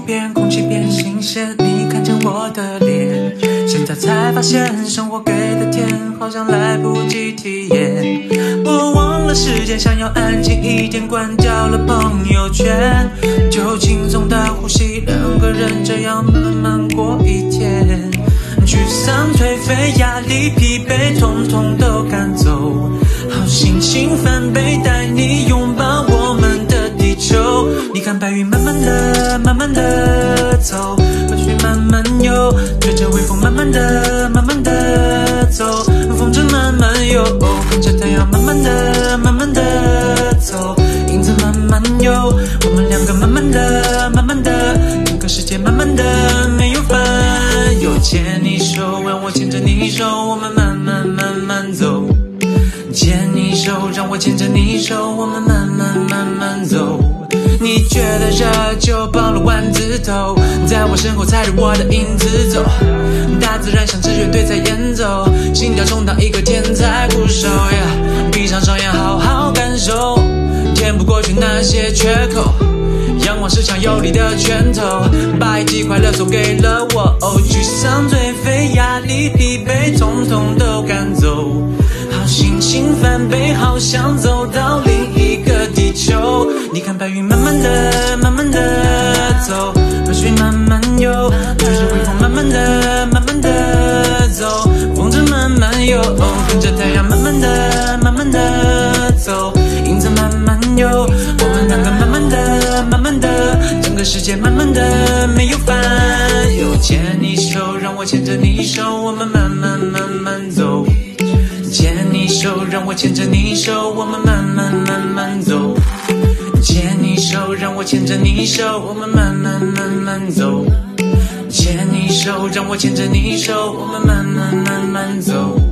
变，空气变新鲜，你看见我的脸，现在才发现生活给的甜好像来不及体验。我忘了时间，想要安静一点，关掉了朋友圈，就轻松的呼吸，两个人这样慢慢过一天。沮丧、颓废、压力、疲惫，统统都赶走，好心情翻倍，带你拥抱我们的地球。你看白云慢慢的、慢慢的走，河水慢慢游，吹着微风慢慢的、慢慢的走，风筝慢慢游，跟着太阳慢慢的、慢慢的走，影子慢慢游，我们两个慢慢的、慢慢的，整个世界慢慢的没有烦忧。牵你手，让我牵着你手，我们慢慢慢慢走。牵你手，让我牵着你手，我们慢慢慢慢走。你觉得热就抱了丸子头，在我身后踩着我的影子走，大自然像支乐队在演奏，心跳中当一个天才鼓手，闭上双眼好好感受，填不过去那些缺口，阳光是强有力的拳头，把一季快乐送给了我。沮丧、颓废、压力、疲惫，统统都赶走，好心情翻倍，好想走到另一个地球。你看白云慢慢的、慢慢的走，河水慢慢游，吹着微风慢慢的、慢慢的走，风筝慢慢游，跟着太阳慢慢的、慢慢的走，影子慢慢游，我们两个慢慢的、慢慢的，整个世界慢慢的没有烦忧。牵你手，让我牵着你手，我们慢慢慢慢走。牵你手，让我牵着你手，我们慢慢慢慢走。牵你手，让我牵着你手，我们慢慢慢慢走。牵你手，让我牵着你手，我们慢慢慢慢走。